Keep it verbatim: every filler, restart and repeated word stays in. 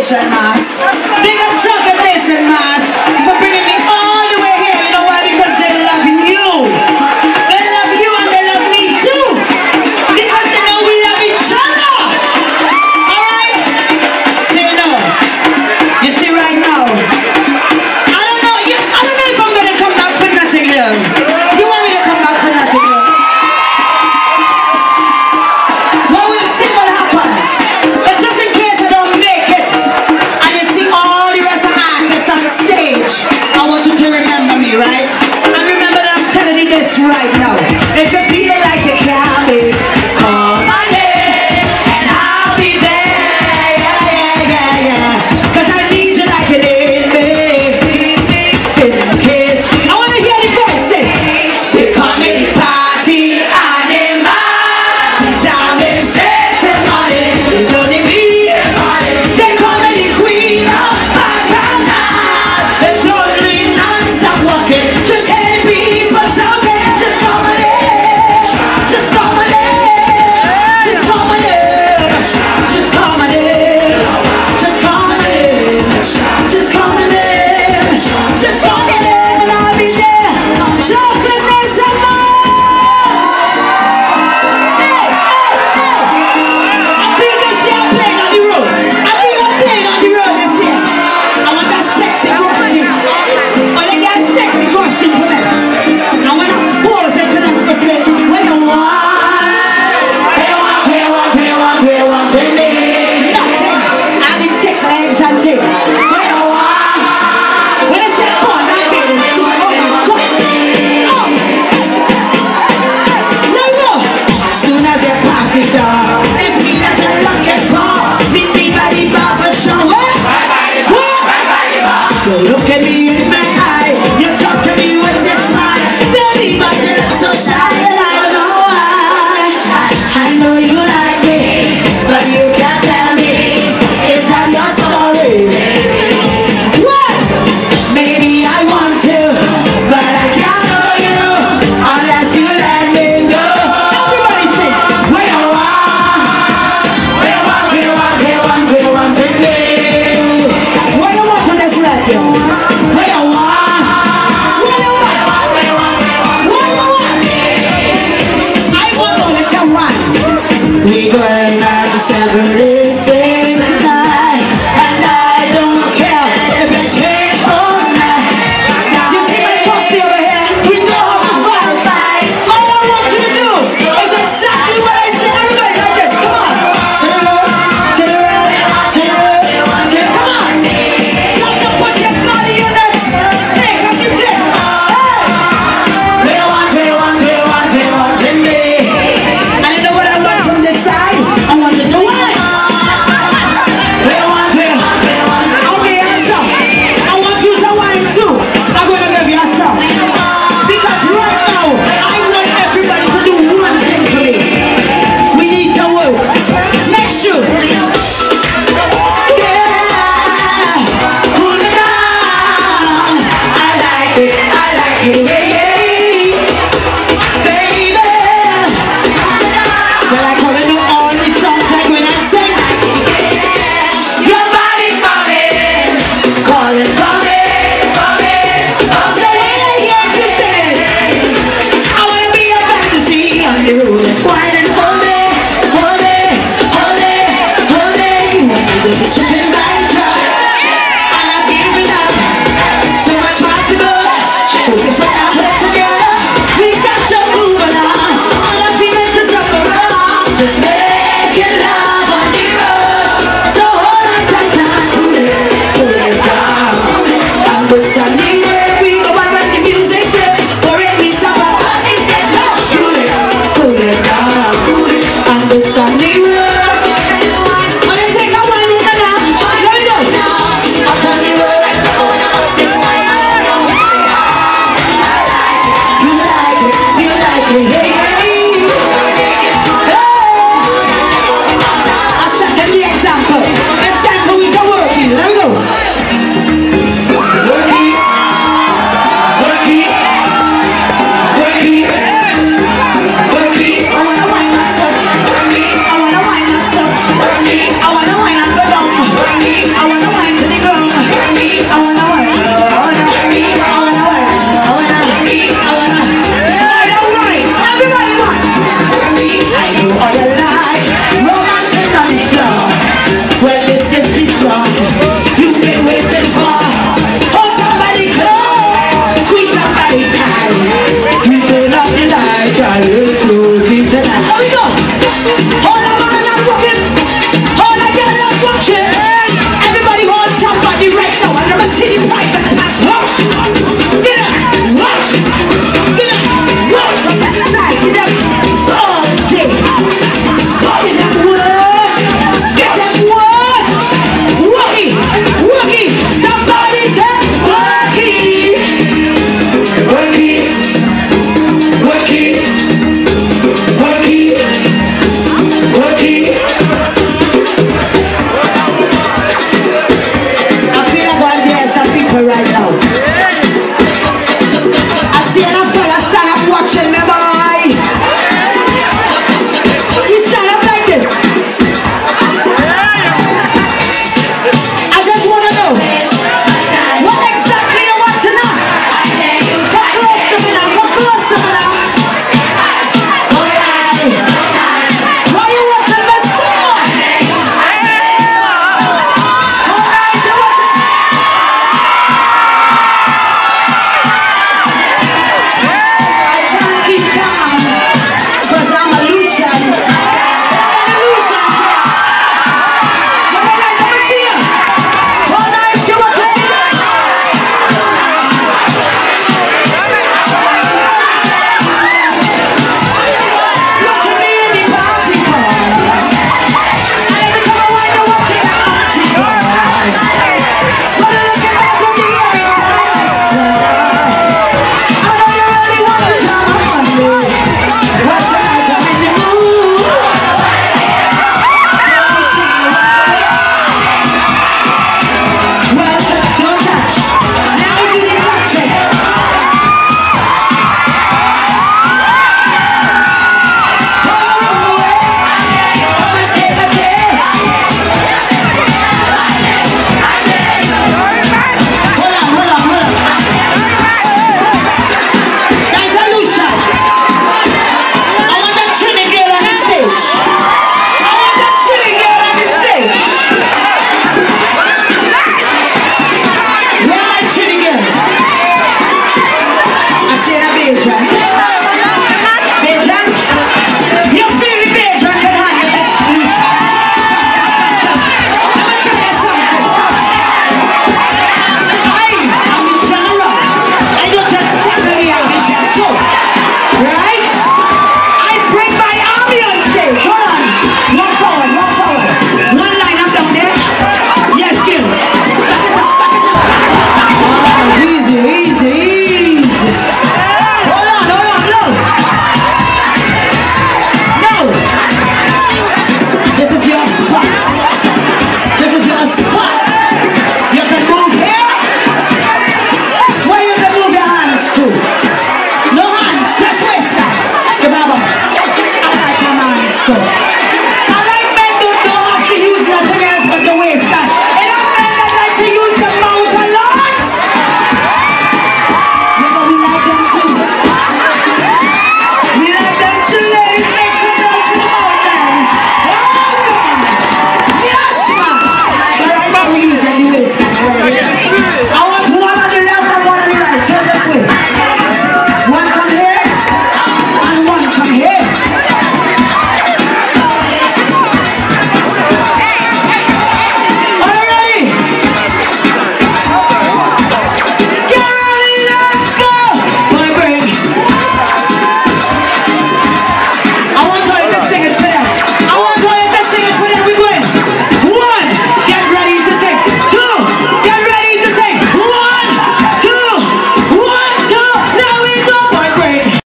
Nation Mass. Big up Chocolate Nation Mass for bringing me all the way here. You know why? Because they love you. They love you and they love me too. Because they know we love each other. Alright? Say no. You see right now. I don't know. You, I don't know if I'm gonna come back for nothing here. You want me to come back for nothing here? Well, we'll see what happens. But just in case I don't make it and you see all the rest of the artists on stage, I want you to remember me, right? And remember that I'm telling you this right now. If you're feeling like you can't make it, call my name and I'll be there. Yeah, yeah, yeah, yeah. Cause I need you like you need me. In case I want to hear the voices. We come in party animal, jamming straight to money. It's only me. They call me the queen of Bacchanal. It's only non-stop walking. Just hear people shouting. Just call my name. Just call my name. Just call my name. Just call my name. Just call my name. Just call my name. Just call my name and I'll be there. Chocolate Nation Mass. Hey, hey, hey. I feel this year I'm playing on the road. I feel I'm playing on the road this year. I want that sexy costume. Oh, they got sexy costume for me. I want to pose it for them to say, what you want? What you want? What you want? What you want? What you want with me? Nothing. I need tick legs and tick. What you want? When I say born, I mean it. So, oh my God. Oh. No, no. Soon as you pass it down, it's me that you're looking for. Meet me by the bar for sure. What? What? So look at me in my eye. You talk to me with your smile. Baby, but you look so shy and I don't know why. I know you like me, but you can't tell me. Is that your story? What? Maybe I want to, but I can't show you unless you let me go. Everybody sing. What you want? What you want? What you want? What you want? What you want with me? What you want on this radio? What you want? What you want? What you want? What you want? I want only to one. We going out to seven this day.